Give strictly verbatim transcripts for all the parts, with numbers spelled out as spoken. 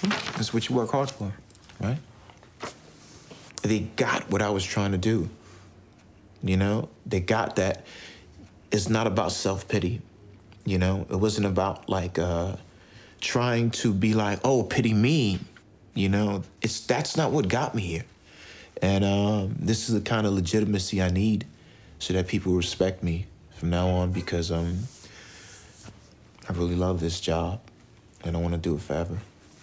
That's what you work hard for, right? They got what I was trying to do. You know, they got that it's not about self-pity. You know, it wasn't about like uh, trying to be like, oh, pity me. You know, it's that's not what got me here. And um, this is the kind of legitimacy I need so that people respect me from now on, because um, I really love this job and I want to do it forever.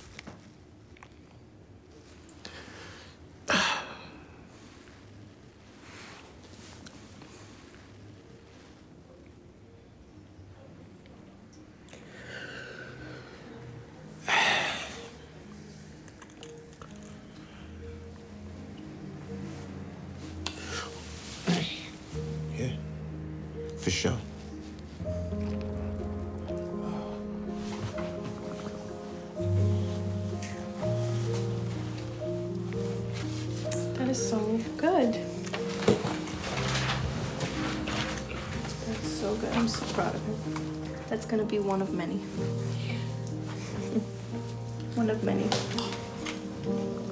Yeah, for sure. That is so good. That's so good. I'm so proud of him. That's gonna be one of many. One of many.